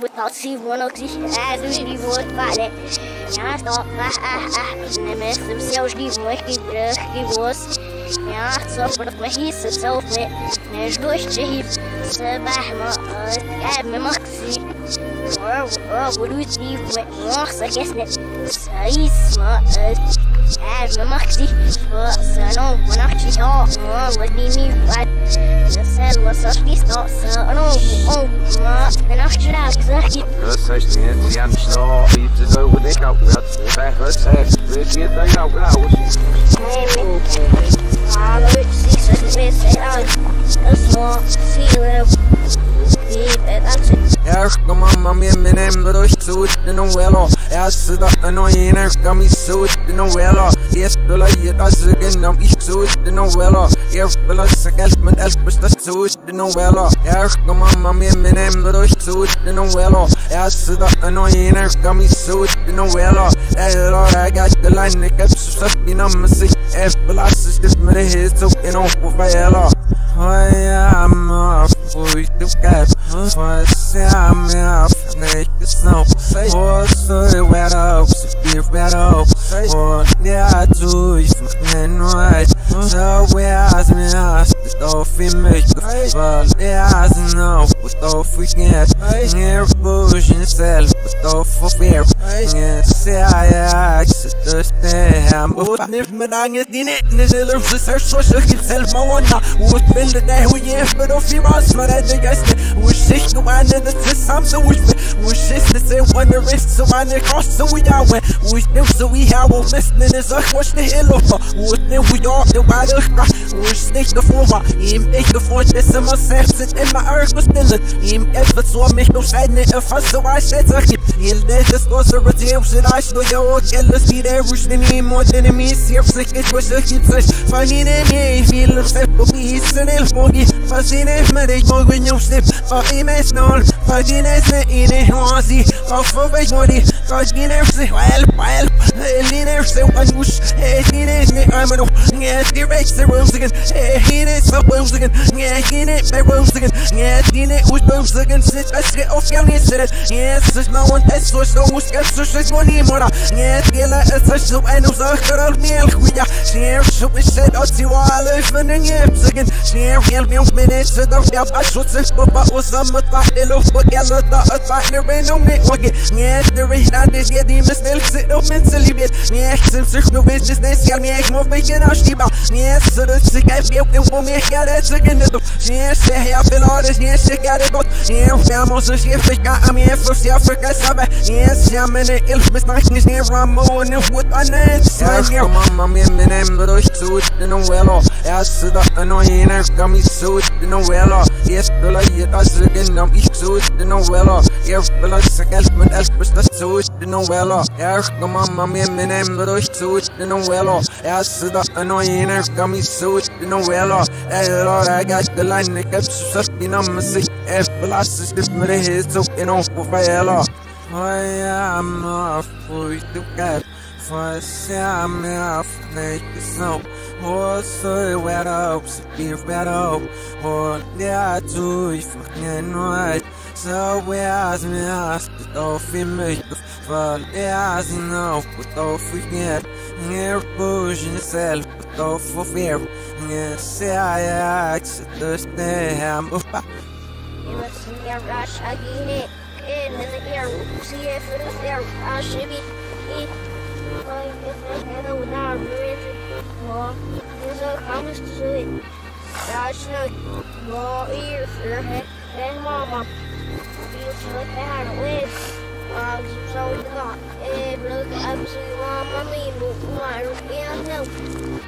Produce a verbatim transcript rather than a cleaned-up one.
without see one of these as we would vale. Ja, stop, ah, ah, ah, nemes themselves die moekie terug, die was. Ja, so voordat we hier zit zelf mee, nees durch de hiep, ze bij me, ja, me mag zien. Oh, oh, wat doet die met nog, ze is net, ze is maar, ja, me mag zien, ze nou, vanaf die ja, wat die niet wat, ze was als die stad, ze nou, oh, maar, vanaf die raak, zeg je. Dat is niet, ja, snel, iets zo wat ik ook had, weg, wat zegt, weet je het dan jou, nou, nee, I would see such a mess out. A small sea level. Erg de mama meer met hem rust zoet in een welo. Eerst dat een nooit erg kan me zoet in een welo. Eerst wil je dat ze geen nam ik zoet in een welo. Eerst wil ze geld met elk best zoet in een welo. Erg de mama meer met hem rust zoet in een welo. Eerst dat een nooit erg kan me zoet in een welo. Ero ragat de lijn ik heb zo zat in een muziek. Even belast is met de hit zo in een welo. Oh ja, maar voor je te kijken. What's I'm out, make it snow. What's the weather? Give weather. What yeah, do you fucking right? So we ask me ask, the stuff we make. Well, yeah, I know, what stuff we get. Near pushing yourself, what stuff for fear. Yes, yeah, access to stay. I'm not me danget die net, ne zelf ze ser so shit self ma wanna. What been the day we have, but of your ass, maar de gast. Sich no one in the system, so we wish this to say one the wrist, so on the cross, so we are when we knew, so we have all listening is a watch the hill of what knew we are the water, we stick the former, him make the force, this in myself, sit in my earth was still him ever saw me no shine if I so I said to him, he'll let us go so redemption, I should know, jealous be there, wish the name more than me, see if it was a keep such funny name, feel upset, but we is an elf monkey, fascinating, but they go when you slip. Imes nol, pagines ne ine hozi, kafo vej mori, kajiner se help help, eliner se wanush, ehine ne amano, ne direct se rose again, ehine se rose again, ehine se rose again, ehine us rose again, sit as get off young is it, yes, it's no one that's so so much get so shit money mora, yes, gela es so ein us akral mel khuya, share so we said ot si wale finding yeps again, share help me minutes so don't have I should say but was some of the look but yellow the fight there ain't no me okay yes there is not this yet the mistel sit up mentally bit yes some search no business they scale me ek more big and I stiba yes so the sick I feel the woman got it again the yes say I feel all this yes I got it but yeah vamos a shift I got me for Africa sabe yes I'm in the ilf mis nach nicht near Ramo and what I need so mama me me name the rush to it in a well yes so the annoying got me so in a well yes the je dat ze in nam ik zo de novella. Eerst wil ik ze geld met elk dat zo de novella. Erg de mama meer me neem de rust zo de novella. Eerst ze dat een nooit erg kan me zo de novella. Ero ragat de lijn ik heb zo zat in nam muziek. Eerst belast is dit met de hit zo in ons novella. Oh ja, maar voor je te kijken. First I'm off, make it snow. What's the weather? Be better. What yeah, do you fucking right? So we ask me, ask the off we make the fun. Yeah, I know, but off we get. Here pushing yourself, but off for fear. Yes, yeah, I access the stem. You must see a rush again. In the air, see if it's there. I should be. I guess I without really more. There's a promise to it. I should more ears for head and mama. You should have a wish. I'm so not. And look up to mama, me, but I don't know.